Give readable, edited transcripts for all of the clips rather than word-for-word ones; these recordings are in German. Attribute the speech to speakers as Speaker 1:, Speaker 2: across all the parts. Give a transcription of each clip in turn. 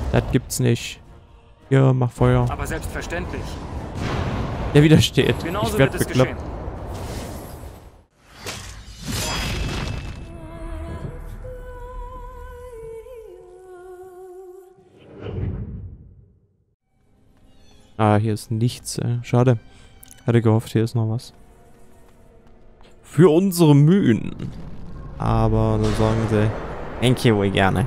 Speaker 1: Das gibt's nicht. Ja, mach Feuer.
Speaker 2: Aber selbstverständlich.
Speaker 1: Der widersteht.
Speaker 2: Genauso
Speaker 1: Ich werd
Speaker 2: wird es
Speaker 1: bekloppt.
Speaker 2: geschehen.
Speaker 1: Ah, hier ist nichts. Schade. Hatte gehofft, hier ist noch was. Für unsere Mühen. Aber dann sagen sie, thank you, gerne.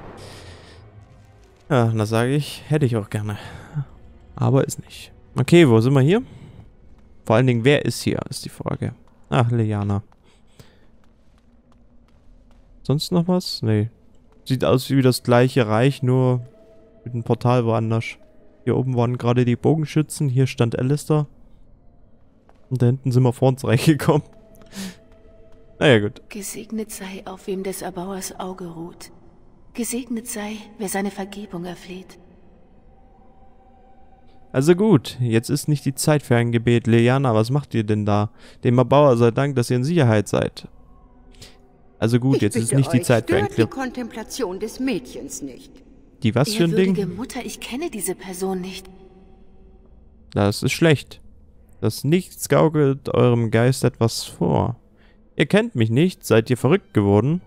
Speaker 1: Ja, dann sage ich, hätte ich auch gerne. Aber ist nicht. Okay, wo sind wir hier? Vor allen Dingen, wer ist hier, ist die Frage. Ach, Leliana. Sonst noch was? Nee. Sieht aus wie das gleiche Reich, nur mit einem Portal woanders. Hier oben waren gerade die Bogenschützen, hier stand Alistair. Und da hinten sind wir vor uns reingekommen. Naja, gut.
Speaker 3: Gesegnet sei, auf wem des Erbauers Auge ruht. Gesegnet sei, wer seine Vergebung erfleht.
Speaker 1: Also gut, jetzt ist nicht die Zeit für ein Gebet. Leliana, was macht ihr denn da? Dem Erbauer sei Dank, dass ihr in Sicherheit seid. Also gut, jetzt ist nicht die Zeit für ein
Speaker 4: Clip. Die Kontemplation des Mädchens nicht.
Speaker 1: Die was für ein Ding?
Speaker 3: Ehrwürdige Mutter, ich kenne diese Person nicht.
Speaker 1: Das ist schlecht. Das Nichts gaukelt eurem Geist etwas vor. Ihr kennt mich nicht, seid ihr verrückt geworden?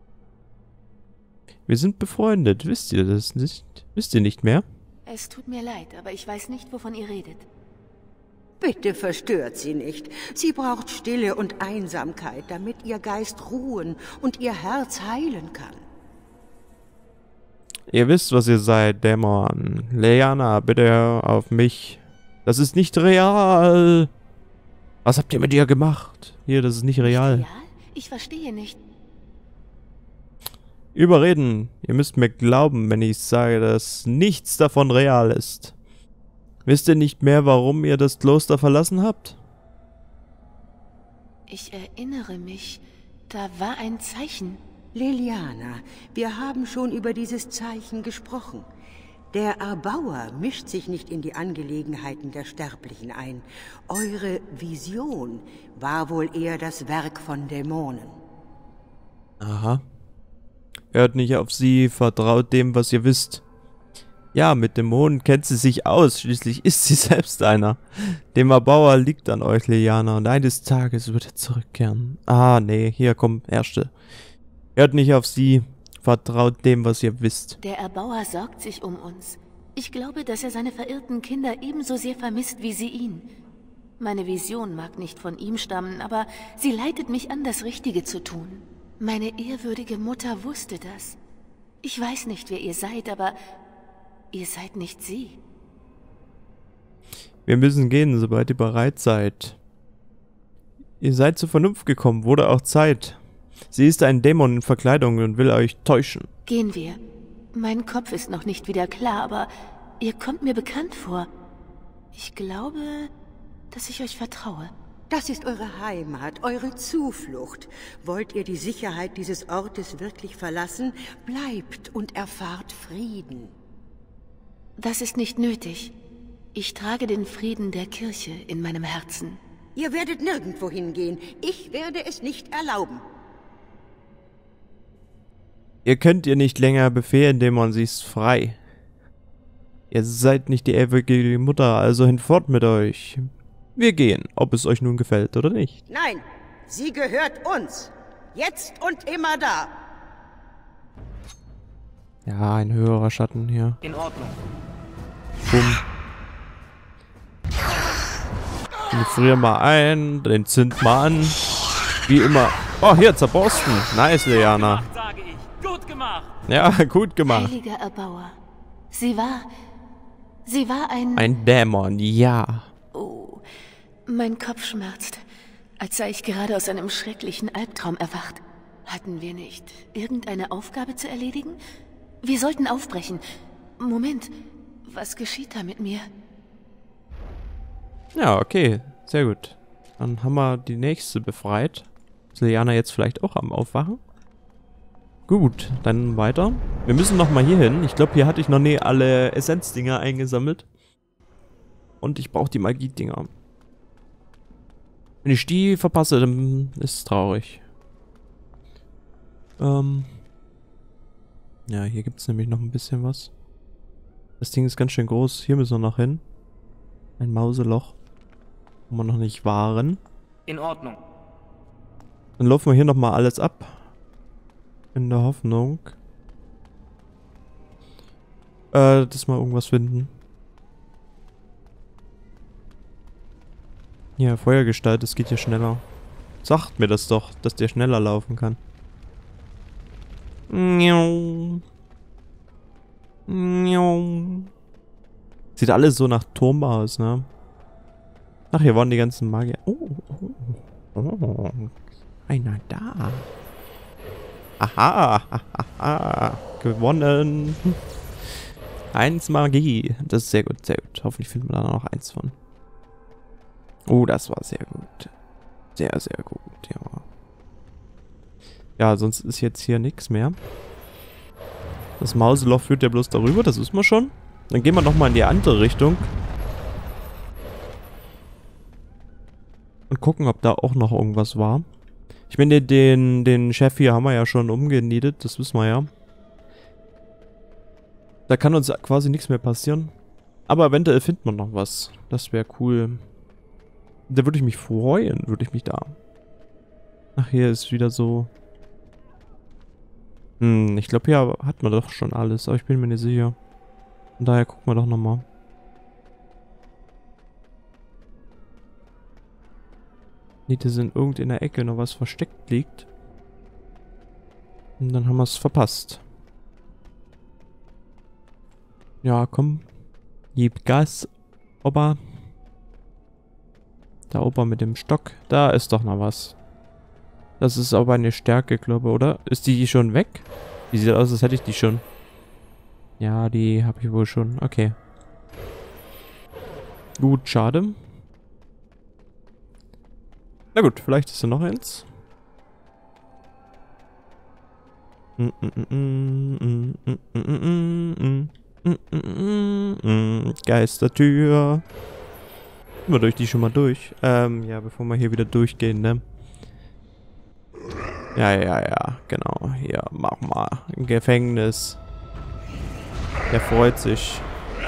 Speaker 1: Wir sind befreundet, wisst ihr das nicht? Wisst ihr nicht mehr?
Speaker 3: Es tut mir leid, aber ich weiß nicht, wovon ihr redet.
Speaker 4: Bitte verstört sie nicht. Sie braucht Stille und Einsamkeit, damit ihr Geist ruhen und ihr Herz heilen kann.
Speaker 1: Ihr wisst, was ihr seid, Dämon. Leliana, bitte hör auf mich. Das ist nicht real. Was habt ihr mit ihr gemacht? Hier, das ist nicht real.
Speaker 3: Real? Ich verstehe nicht.
Speaker 1: Überreden. Ihr müsst mir glauben, wenn ich sage, dass nichts davon real ist. Wisst ihr nicht mehr, warum ihr das Kloster verlassen habt?
Speaker 3: Ich erinnere mich, da war ein Zeichen.
Speaker 4: Leliana, wir haben schon über dieses Zeichen gesprochen. Der Erbauer mischt sich nicht in die Angelegenheiten der Sterblichen ein. Eure Vision war wohl eher das Werk von Dämonen.
Speaker 1: Aha. Hört nicht auf sie, vertraut dem, was ihr wisst. Ja, mit Dämonen kennt sie sich aus, schließlich ist sie selbst einer. Dem Erbauer liegt an euch, Leliana, und eines Tages wird er zurückkehren. Ah, nee, hier, komm, Erste. Hört nicht auf sie, vertraut dem, was ihr wisst.
Speaker 3: Der Erbauer sorgt sich um uns. Ich glaube, dass er seine verirrten Kinder ebenso sehr vermisst wie sie ihn. Meine Vision mag nicht von ihm stammen, aber sie leitet mich an, das Richtige zu tun. Meine ehrwürdige Mutter wusste das. Ich weiß nicht, wer ihr seid, aber ihr seid nicht sie.
Speaker 1: Wir müssen gehen, sobald ihr bereit seid. Ihr seid zur Vernunft gekommen, wurde auch Zeit. Sie ist ein Dämon in Verkleidung und will euch täuschen.
Speaker 3: Gehen wir. Mein Kopf ist noch nicht wieder klar, aber ihr kommt mir bekannt vor. Ich glaube, dass ich euch vertraue.
Speaker 4: Das ist eure Heimat, eure Zuflucht. Wollt ihr die Sicherheit dieses Ortes wirklich verlassen? Bleibt und erfahrt Frieden.
Speaker 3: Das ist nicht nötig. Ich trage den Frieden der Kirche in meinem Herzen.
Speaker 4: Ihr werdet nirgendwo hingehen. Ich werde es nicht erlauben.
Speaker 1: Ihr könnt ihr nicht länger befehlen, Dämon, sie ist frei. Ihr seid nicht die ewige Mutter, also hinfort mit euch. Wir gehen, ob es euch nun gefällt oder nicht.
Speaker 4: Nein, sie gehört uns. Jetzt und immer da.
Speaker 1: Ja, ein höherer Schatten hier.
Speaker 2: In Ordnung.
Speaker 1: Bumm. Den frieren mal ein, den zünd mal an. Wie immer. Oh, hier, zerborsten. Nice, Leliana.
Speaker 2: Gut gemacht, sage ich. Gut gemacht.
Speaker 1: Ja, gut gemacht.
Speaker 3: Heiliger Erbauer. Sie war ein...
Speaker 1: Ein Dämon, ja.
Speaker 3: Oh, mein Kopf schmerzt, als sei ich gerade aus einem schrecklichen Albtraum erwacht. Hatten wir nicht irgendeine Aufgabe zu erledigen? Wir sollten aufbrechen. Moment, was geschieht da mit mir?
Speaker 1: Ja, okay. Sehr gut. Dann haben wir die nächste befreit. Ist Leliana jetzt vielleicht auch am Aufwachen? Gut, dann weiter. Wir müssen nochmal hier hin. Ich glaube, hier hatte ich noch nie alle Essenzdinger eingesammelt. Und ich brauche die Magie-Dinger. Wenn ich die verpasse, dann ist es traurig. Ja, hier gibt es nämlich noch ein bisschen was. Das Ding ist ganz schön groß. Hier müssen wir noch hin. Ein Mauseloch, wo wir noch nicht waren.
Speaker 2: In Ordnung.
Speaker 1: Dann laufen wir hier nochmal alles ab. In der Hoffnung, dass wir irgendwas finden. Ja, Feuergestalt, das geht hier schneller. Sagt mir das doch, dass der schneller laufen kann. Sieht alles so nach Turm aus, ne? Ach, hier waren die ganzen Magier. Oh. Einer da. Aha. Gewonnen. 1 Magie. Das ist sehr gut, sehr gut. Hoffentlich finden wir da noch 1 von. Oh, das war sehr gut. Sehr, sehr gut, ja. Ja, sonst ist jetzt hier nichts mehr. Das Mauseloch führt ja bloß darüber, das wissen wir schon. Dann gehen wir nochmal in die andere Richtung. Und gucken, ob da auch noch irgendwas war. Ich meine, den Chef hier haben wir ja schon umgenietet, das wissen wir ja. Da kann uns quasi nichts mehr passieren. Aber eventuell findet man noch was. Das wäre cool. Da würde ich mich freuen, würde ich mich da. Ach, hier ist wieder so... ich glaube, hier hat man doch schon alles, aber ich bin mir nicht sicher. Von daher gucken wir doch nochmal. Nicht, dass in irgendeiner Ecke noch was versteckt liegt. Und dann haben wir es verpasst. Ja, komm. Gib Gas, Opa. Der Opa mit dem Stock. Da ist doch noch was. Das ist aber eine Stärke, glaube ich, oder? Ist die schon weg? Die sieht aus, als hätte ich die schon. Ja, die habe ich wohl schon. Okay. Gut, schade. Na gut, vielleicht ist da noch eins. Geistertür. Wir durch die schon mal durch. Ja, bevor wir hier wieder durchgehen, ne? Ja, genau. Hier, mach mal. Ein Gefängnis. Der freut sich.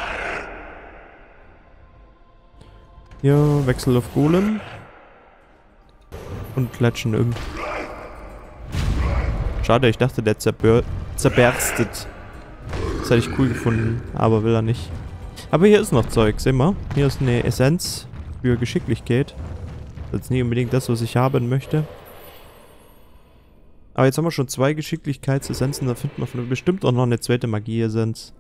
Speaker 1: Ja, Wechsel auf Golem. Und klatschen um. Schade, ich dachte, der zerberstet. Das hätte ich cool gefunden, aber will er nicht. Aber hier ist noch Zeug, sehen wir. Hier ist eine Essenz für Geschicklichkeit. Das ist nicht unbedingt das, was ich haben möchte. Aber jetzt haben wir schon 2 Geschicklichkeitsessenzen, da finden wir bestimmt auch noch eine zweite Magie-Essenz.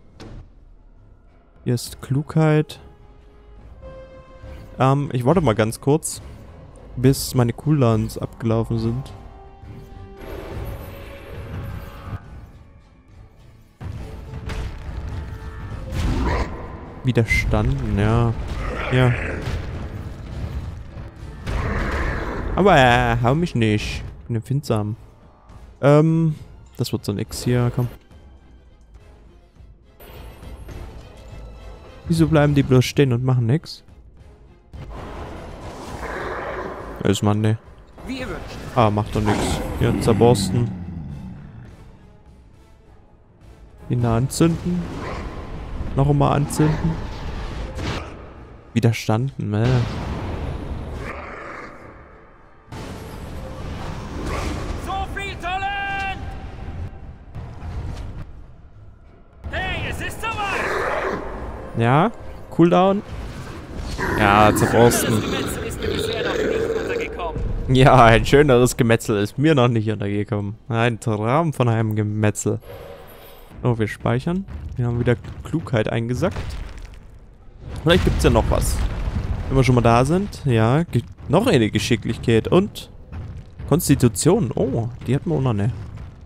Speaker 1: Hier ist Klugheit. Ich warte mal ganz kurz, bis meine Cooldowns abgelaufen sind. Widerstanden, ja. Ja. Aber hau mich nicht. Ich bin empfindsam. Das wird so nix hier, komm. Wieso bleiben die bloß stehen und machen nix? Ist man, ne.
Speaker 2: Wie ihr wünscht.
Speaker 1: Ah, macht doch nix. Hier, zerborsten. Ihn da anzünden. Noch einmal anzünden. Widerstanden, ne.
Speaker 2: So viel Talent! Hey, es ist soweit!
Speaker 1: Ja, Cooldown. Ja, zerborsten.
Speaker 2: Das ist mir bisher noch nicht untergekommen.
Speaker 1: Ja, ein schöneres Gemetzel ist mir noch nicht untergekommen. Ein Traum von einem Gemetzel. Oh, wir speichern. Wir haben wieder Klugheit eingesackt. Vielleicht gibt es ja noch was. Wenn wir schon mal da sind. Ja, noch eine Geschicklichkeit. Und Konstitution. Oh, die hatten wir auch noch, ne?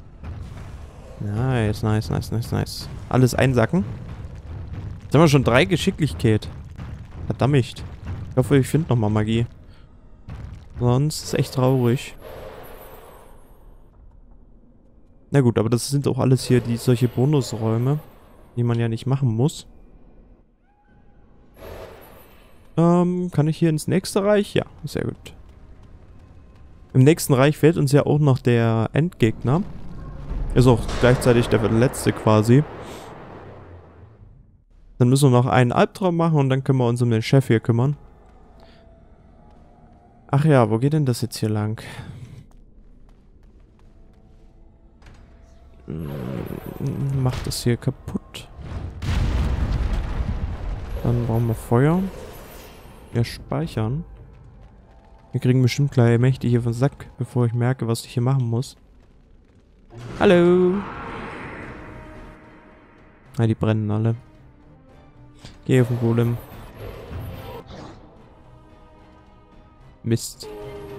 Speaker 1: Nice, nice, nice, nice, nice. Alles einsacken. Jetzt haben wir schon 3 Geschicklichkeit. Verdammt. Ich hoffe, ich finde nochmal Magie. Sonst ist es echt traurig. Na gut, aber das sind auch alles hier solche Bonusräume, die man ja nicht machen muss. Kann ich hier ins nächste Reich? Ja, sehr gut. Im nächsten Reich fehlt uns ja auch noch der Endgegner. Ist auch gleichzeitig der letzte quasi. Dann müssen wir noch einen Albtraum machen und dann können wir uns um den Chef hier kümmern. Ach ja, wo geht denn das jetzt hier lang? Macht das hier kaputt. Dann brauchen wir Feuer. Ja, speichern. Wir kriegen bestimmt gleich mächtig hier von Sack, bevor ich merke, was ich hier machen muss. Hallo! Ah, die brennen alle. Geh auf den Golem. Mist.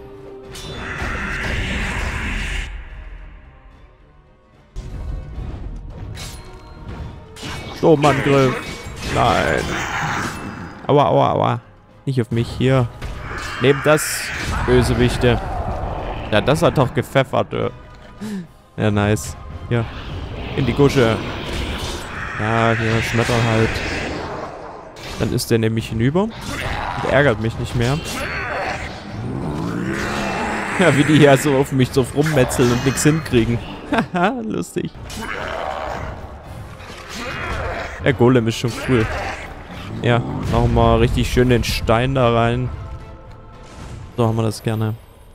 Speaker 1: Sturmangriff. Nein. Aua, aua, aua. Nicht auf mich hier. Nehmt das, Bösewichte. Ja, das hat doch gepfeffert. Ja, nice. Hier. In die Gusche. Ja, hier schmettern halt. Dann ist der nämlich hinüber. Und ärgert mich nicht mehr. Ja, wie die hier so auf mich so rummetzeln und nichts hinkriegen. Haha, lustig. Der Golem ist schon cool. Ja, machen wir richtig schön den Stein da rein. So haben wir das gerne.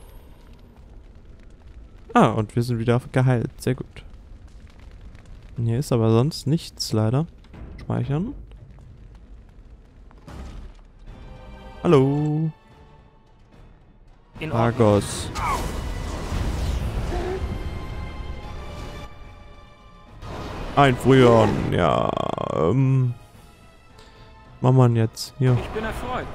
Speaker 1: Ah, und wir sind wieder geheilt. Sehr gut. Hier ist aber sonst nichts, leider. Speichern. Hallo.
Speaker 2: In
Speaker 1: Argos. Einfrieren, ja. Machen wir jetzt. Hier.
Speaker 2: Ich bin erfreut.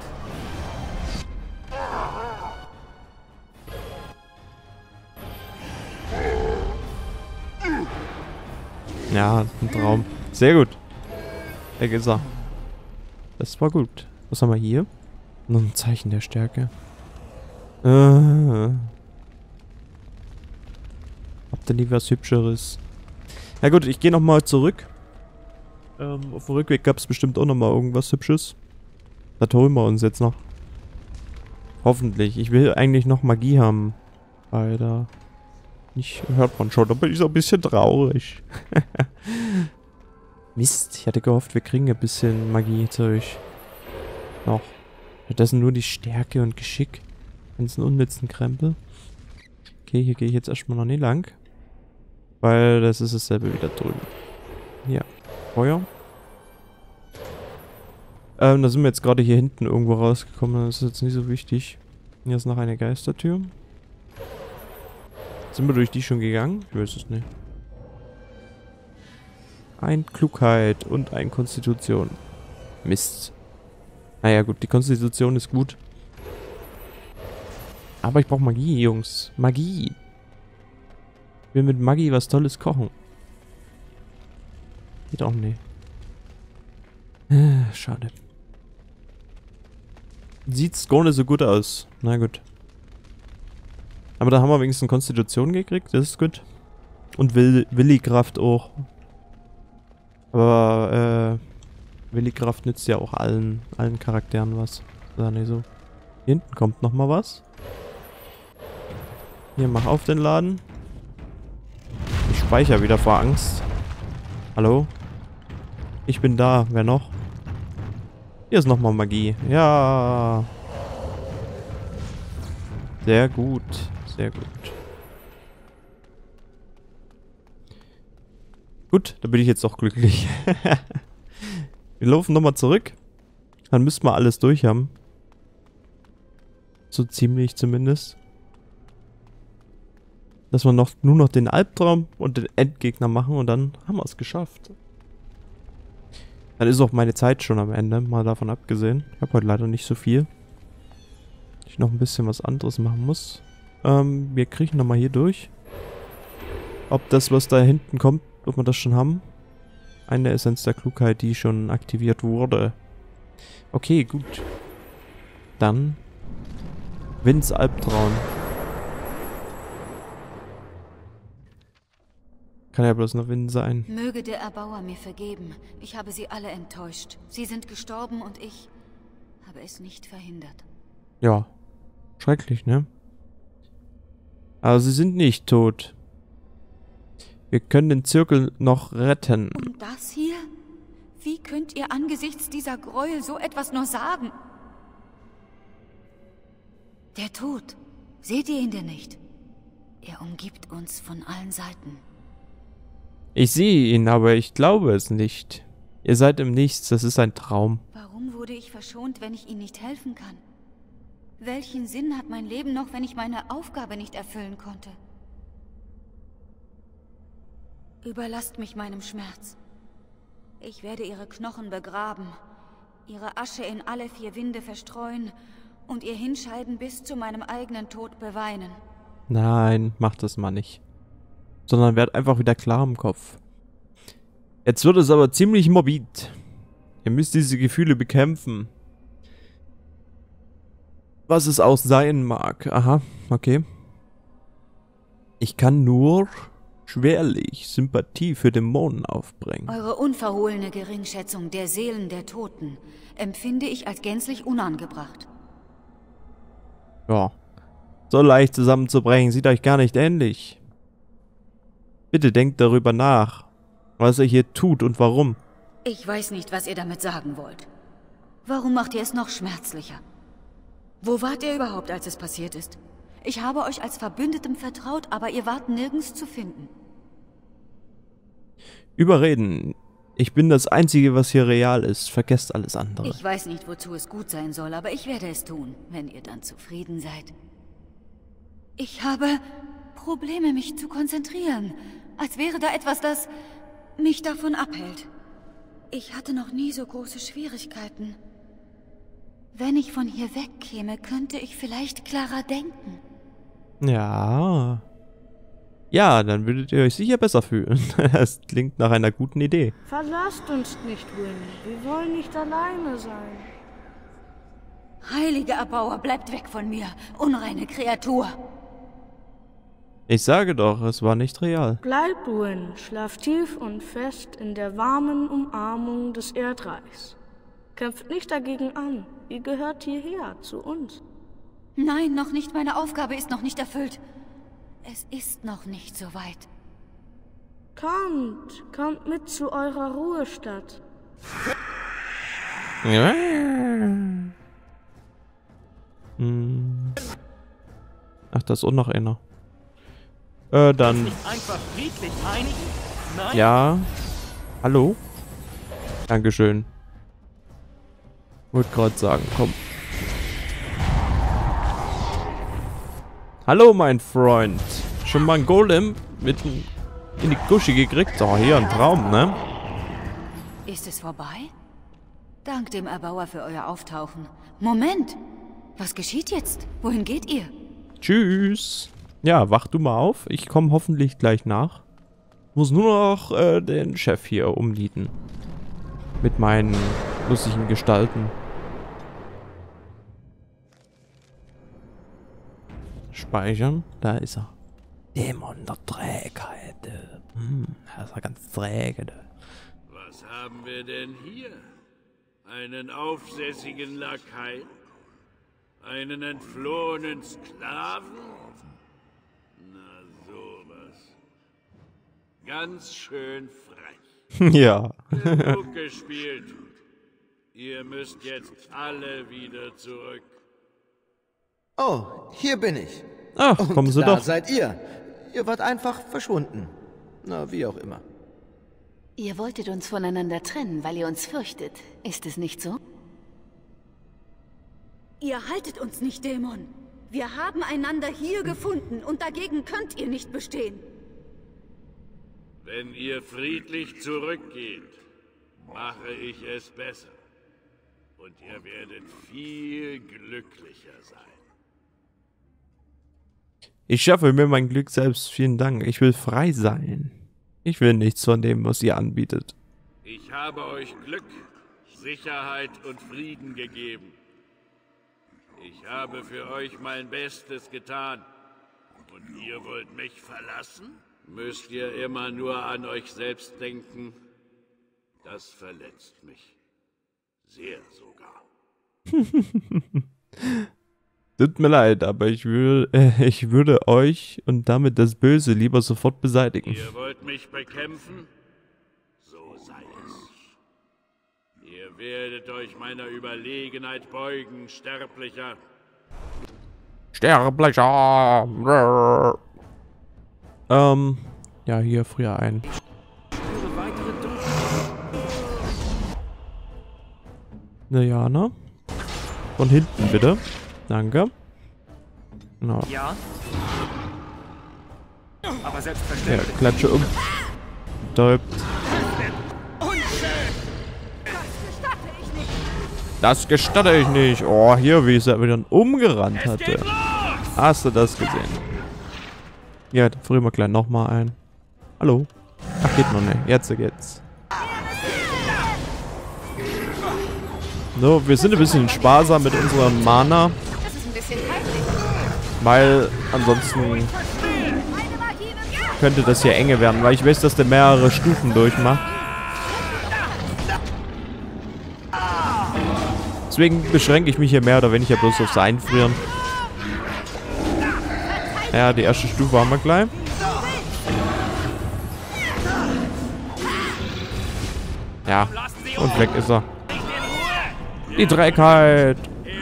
Speaker 1: Ja, ein Traum. Sehr gut. Weg ist er. Das war gut. Was haben wir hier? Noch ein Zeichen der Stärke. Habt ihr nie was Hübscheres? Na gut, ich gehe nochmal zurück. Auf dem Rückweg gab es bestimmt auch nochmal irgendwas Hübsches. Das holen wir uns jetzt noch. Hoffentlich. Ich will eigentlich noch Magie haben. Alter. Nicht hört man schon, da bin ich so ein bisschen traurig. Mist, ich hatte gehofft, wir kriegen ein bisschen Magie-Zeug. Noch. Stattdessen nur die Stärke und Geschick. Ganzen unnützen Krempel. Okay, hier gehe ich jetzt erstmal noch nie lang. Weil das ist dasselbe wieder drüben. Hier. Feuer. Da sind wir jetzt gerade hier hinten irgendwo rausgekommen. Das ist jetzt nicht so wichtig. Hier ist noch eine Geistertür. Sind wir durch die schon gegangen? Ich weiß es nicht. Ein Klugheit und ein Konstitution. Mist. Naja gut, die Konstitution ist gut. Aber ich brauche Magie, Jungs. Magie. Ich will mit Magie was Tolles kochen. Geht auch nicht. Schade. Sieht's gar nicht so gut aus. Na gut. Aber da haben wir wenigstens Konstitution gekriegt. Das ist gut. Und Willikraft auch. Aber, Willikraft nützt ja auch allen Charakteren was. Ist ja nicht so. Hier hinten kommt nochmal was. Hier, mach auf den Laden. Ich speichere wieder vor Angst. Hallo? Ich bin da. Wer noch? Hier ist nochmal Magie. Ja. Sehr gut. Sehr gut. Gut, da bin ich jetzt auch glücklich. Wir laufen nochmal zurück. Dann müssten wir alles durch haben. So ziemlich zumindest. Dass wir nur noch den Albtraum und den Endgegner machen und dann haben wir es geschafft. Dann ist auch meine Zeit schon am Ende, mal davon abgesehen. Ich habe heute leider nicht so viel. Ich noch ein bisschen was anderes machen muss. Wir kriechen nochmal hier durch. Ob das, was da hinten kommt, ob wir das schon haben. Eine Essenz der Klugheit, die schon aktiviert wurde. Okay, gut. Dann Vinds Albtraum. Kann ja bloß noch Wind sein.
Speaker 3: Möge der Erbauer mir vergeben. Ich habe sie alle enttäuscht. Sie sind gestorben und ich habe es nicht verhindert.
Speaker 1: Ja. Schrecklich, ne? Aber sie sind nicht tot. Wir können den Zirkel noch retten.
Speaker 3: Und das hier?
Speaker 5: Wie könnt ihr angesichts dieser Gräuel so etwas nur sagen? Der Tod, seht ihr ihn denn nicht? Er umgibt uns von allen Seiten.
Speaker 1: Ich sehe ihn, aber ich glaube es nicht. Ihr seid im Nichts, das ist ein Traum.
Speaker 5: Warum wurde ich verschont, wenn ich ihnen nicht helfen kann? Welchen Sinn hat mein Leben noch, wenn ich meine Aufgabe nicht erfüllen konnte? Überlasst mich meinem Schmerz. Ich werde ihre Knochen begraben, ihre Asche in alle 4 Winde verstreuen und ihr Hinscheiden bis zu meinem eigenen Tod beweinen.
Speaker 1: Nein, macht das mal nicht. Sondern werd einfach wieder klar im Kopf. Jetzt wird es aber ziemlich morbid. Ihr müsst diese Gefühle bekämpfen. Was es auch sein mag. Aha, okay. Ich kann nur schwerlich Sympathie für Dämonen aufbringen.
Speaker 5: Eure unverhohlene Geringschätzung der Seelen der Toten empfinde ich als gänzlich unangebracht.
Speaker 1: Ja. So leicht zusammenzubrechen, sieht euch gar nicht ähnlich. Bitte denkt darüber nach, was ihr hier tut und warum.
Speaker 5: Ich weiß nicht, was ihr damit sagen wollt. Warum macht ihr es noch schmerzlicher? Wo wart ihr überhaupt, als es passiert ist? Ich habe euch als Verbündetem vertraut, aber ihr wart nirgends zu finden.
Speaker 1: Überreden. Ich bin das Einzige, was hier real ist. Vergesst alles andere.
Speaker 5: Ich weiß nicht, wozu es gut sein soll, aber ich werde es tun, wenn ihr dann zufrieden seid. Ich habe Probleme, mich zu konzentrieren. Als wäre da etwas, das mich davon abhält. Ich hatte noch nie so große Schwierigkeiten. Wenn ich von hier wegkäme, könnte ich vielleicht klarer denken.
Speaker 1: Ja. Ja, dann würdet ihr euch sicher besser fühlen. Das klingt nach einer guten Idee.
Speaker 6: Verlasst uns nicht, Win. Wir wollen nicht alleine sein.
Speaker 5: Heiliger Erbauer, bleibt weg von mir, unreine Kreatur.
Speaker 1: Ich sage doch, es war nicht real.
Speaker 6: Bleibt, Win. Schlaf tief und fest in der warmen Umarmung des Erdreichs. Kämpft nicht dagegen an. Ihr gehört hierher, zu uns.
Speaker 5: Nein, noch nicht. Meine Aufgabe ist noch nicht erfüllt. Es ist noch nicht so weit.
Speaker 6: Kommt mit zu eurer Ruhestadt.
Speaker 1: Ach, da ist auch noch einer. Dann...
Speaker 2: Nicht einfach friedlich einigen? Nein?
Speaker 1: Ja. Hallo? Dankeschön. Wollte gerade sagen, komm. Hallo, mein Freund. Schon mal ein Golem mitten in die Kusche gekriegt? Oh, hier ein Traum, ne?
Speaker 5: Ist es vorbei? Dank dem Erbauer für euer Auftauchen. Moment! Was geschieht jetzt? Wohin geht ihr?
Speaker 1: Tschüss. Ja, wach du mal auf. Ich komme hoffentlich gleich nach. Muss nur noch den Chef hier umnieten. Mit meinen lustigen Gestalten. Speichern. Da ist er. Dämon der Trägheit. Er ist ja ganz träge.
Speaker 7: Was haben wir denn hier? Einen aufsässigen Lakai? Einen entflohenen Sklaven? Na sowas. Ganz schön frech.
Speaker 1: Ja.
Speaker 7: Genug gespielt. Ihr müsst jetzt alle wieder zurück.
Speaker 8: Oh, hier bin ich.
Speaker 1: Ach,
Speaker 8: Und
Speaker 1: kommen Sie
Speaker 8: da
Speaker 1: doch.
Speaker 8: seid ihr. Ihr wart einfach verschwunden. Na, wie auch immer.
Speaker 3: Ihr wolltet uns voneinander trennen, weil ihr uns fürchtet. Ist es nicht so?
Speaker 5: Ihr haltet uns nicht, Dämon. Wir haben einander hier gefunden und dagegen könnt ihr nicht bestehen.
Speaker 7: Wenn ihr friedlich zurückgeht, mache ich es besser. Und ihr werdet viel glücklicher sein.
Speaker 1: Ich schaffe mir mein Glück selbst. Vielen Dank. Ich will frei sein. Ich will nichts von dem, was ihr anbietet.
Speaker 7: Ich habe euch Glück, Sicherheit und Frieden gegeben. Ich habe für euch mein Bestes getan. Und ihr wollt mich verlassen? Müsst ihr immer nur an euch selbst denken? Das verletzt mich. Sehr sogar.
Speaker 1: Tut mir leid, aber ich würde euch und damit das Böse lieber sofort beseitigen.
Speaker 7: Ihr wollt mich bekämpfen? So sei es. Ihr werdet euch meiner Überlegenheit beugen, Sterblicher.
Speaker 1: Sterblicher. Ja, hier früher ein. Ja, ne? Von hinten bitte. Danke. Genau.
Speaker 2: Ja. Aber
Speaker 1: Ja,
Speaker 2: selbstverständlich.
Speaker 1: klatsche um. Täubt. Das gestatte ich nicht. Oh, hier, wie es er wieder umgerannt hatte. Hast du das gesehen? Ja, da frieren wir gleich nochmal ein. Hallo? Ach, geht noch nicht. Jetzt geht's. So, wir sind ein bisschen sparsam mit unserem Mana. Weil ansonsten könnte das hier enge werden. Weil ich weiß, dass der mehrere Stufen durchmacht. Deswegen beschränke ich mich hier mehr oder weniger bloß aufs Einfrieren. Ja, die erste Stufe haben wir gleich. Ja, und weg ist er. Die Dreckheit.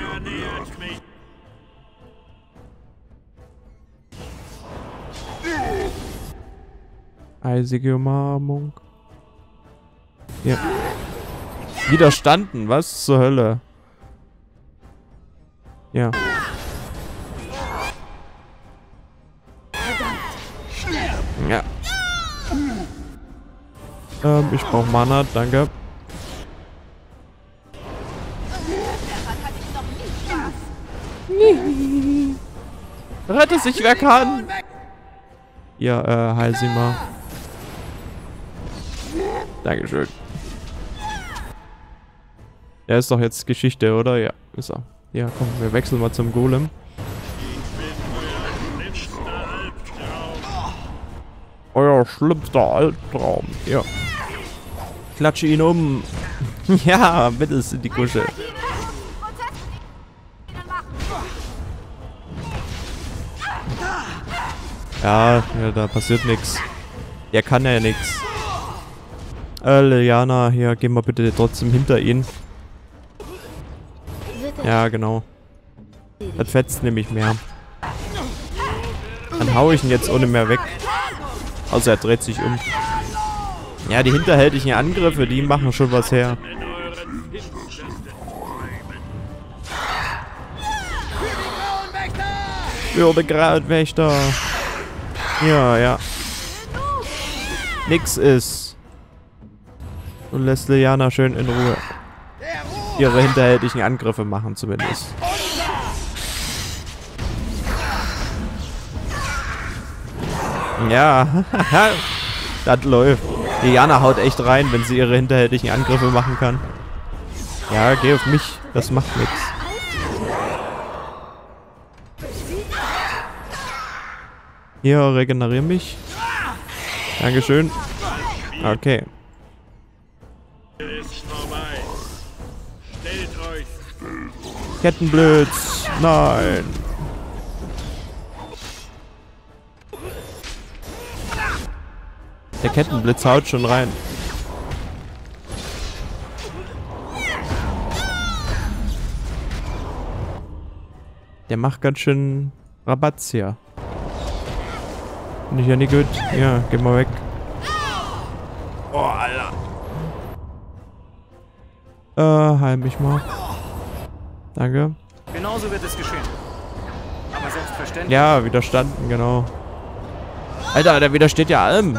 Speaker 1: Eisige Umarmung. Ja. Widerstanden, was zur Hölle? Ja. Ja. Ich brauche Mana, danke. Rette sich, wer kann! Ja, heil sie mal. Dankeschön. Der ist doch jetzt Geschichte, oder? Ja, ist er. Ja, komm, wir wechseln mal zum Golem. Euer schlimmster Albtraum. Ja. Klatsche ihn um. Ja, mittels in die Kusche. Ja, da passiert nichts. Der kann ja nichts. Liliana, hier, gehen wir bitte trotzdem hinter ihn. Ja, genau. Das fetzt nämlich mehr. Dann hau ich ihn jetzt ohne mehr weg. Außer er dreht sich um. Ja, die hinterhältigen Angriffe, die machen schon was her. Für die Grautwächter. Ja, ja. Nix ist. Und lässt Liliana schön in Ruhe ihre hinterhältigen Angriffe machen zumindest. Ja, das läuft. Liliana haut echt rein, wenn sie ihre hinterhältigen Angriffe machen kann. Ja, geh auf mich. Das macht nichts. Hier, regeneriere mich. Dankeschön. Okay. Kettenblitz. Nein. Der Kettenblitz haut schon rein. Der macht ganz schön Rabatz hier. Finde ich ja nicht gut. Ja, geh mal weg. Oh, Alter. Heil mich mal. Danke.
Speaker 2: Genauso wird es geschehen. Aber selbstverständlich.
Speaker 1: Ja, widerstanden, genau. Alter, der widersteht ja allem.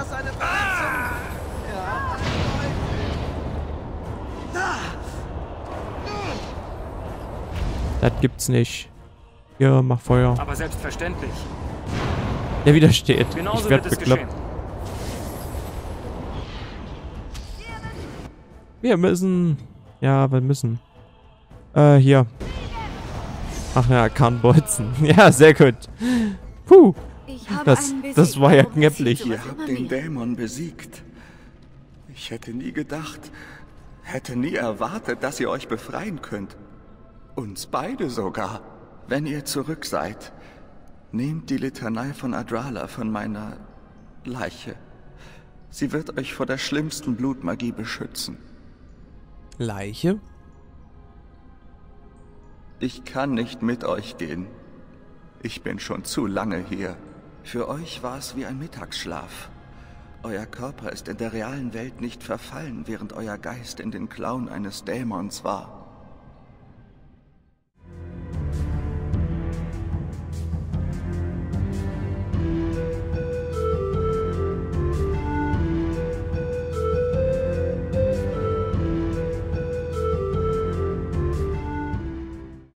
Speaker 1: Das gibt's nicht. Ja, mach Feuer.
Speaker 2: Aber selbstverständlich.
Speaker 1: Der widersteht.
Speaker 2: Genauso
Speaker 1: Ich werd
Speaker 2: wird es
Speaker 1: bekloppt.
Speaker 2: geschehen.
Speaker 1: Wir müssen. Ja, wir müssen. Hier. Ach ja, kann bolzen. Ja, sehr gut. Puh. Das war ja knäpplich hier.
Speaker 9: Ihr habt den Dämon besiegt. Ich hätte nie gedacht, hätte nie erwartet, dass ihr euch befreien könnt. Uns beide sogar. Wenn ihr zurück seid, nehmt die Litanei von Adrala von meiner Leiche. Sie wird euch vor der schlimmsten Blutmagie beschützen.
Speaker 1: Leiche?
Speaker 9: Ich kann nicht mit euch gehen. Ich bin schon zu lange hier. Für euch war es wie ein Mittagsschlaf. Euer Körper ist in der realen Welt nicht verfallen, während euer Geist in den Klauen eines Dämons war.